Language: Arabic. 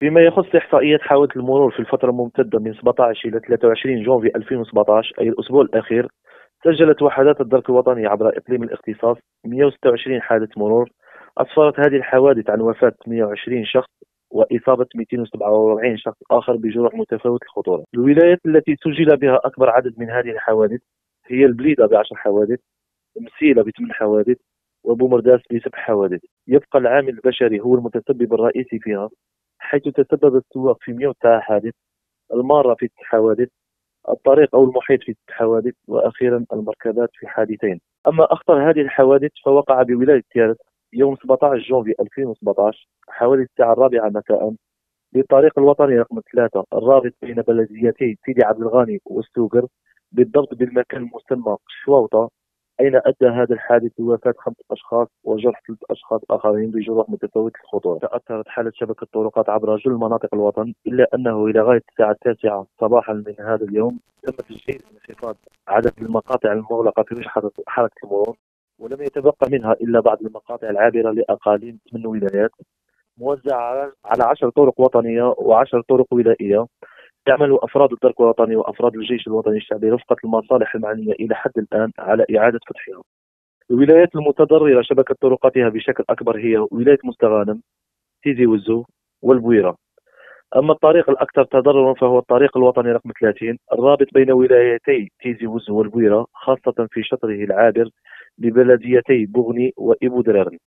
فيما يخص إحصائيات حوادث المرور في الفترة الممتدة من 17 إلى 23 جونفي 2017 أي الأسبوع الأخير، سجلت وحدات الدرك الوطني عبر إقليم الاختصاص 126 حادث مرور. أسفرت هذه الحوادث عن وفاة 120 شخص وإصابة 247 شخص آخر بجروح متفاوت الخطورة. الولايات التي سجل بها أكبر عدد من هذه الحوادث هي البليدة ب10 حوادث، مسيلة ب8 حوادث، وبومرداس ب7 حوادث. يبقى العامل البشري هو المتسبب الرئيسي فيها، حيث تسبب السواق في 109 حادث، المارة في 6 حوادث، الطريق أو المحيط في 6 حوادث، وأخيرا المركبات في حادثين. أما أخطر هذه الحوادث فوقع بولاية تيارت يوم 17 جونفي 2017 حوالي الساعة 4 مساء بالطريق الوطني رقم 3 الرابط بين بلديتي سيدي عبد الغاني والسوقر، بالضبط بالمكان المسمى شواوطة، أين أدى هذا الحادث بوفاة 5 أشخاص وجرح 3 أشخاص آخرين بجروح متفاوتة الخطورة. تأثرت حالة شبكة الطرقات عبر جل مناطق الوطن، إلا أنه إلى غاية الساعة 9 صباحا من هذا اليوم تم تسجيل انخفاض عدد المقاطع المغلقة في وجه حركة المرور، ولم يتبقى منها إلا بعض المقاطع العابرة لأقاليم 8 ولايات، موزعة على 10 طرق وطنية و10 طرق ولائية. يعمل أفراد الدرك الوطني وأفراد الجيش الوطني الشعبي رفقة المصالح المعنية إلى حد الآن على إعادة فتحها. الولايات المتضررة شبكة طرقاتها بشكل أكبر هي ولاية مستغانم، تيزي وزو، والبويرة. أما الطريق الأكثر تضررا فهو الطريق الوطني رقم 30 الرابط بين ولايتي تيزي وزو والبويرة، خاصة في شطره العابر ببلديتي بوغني وإبو درارن.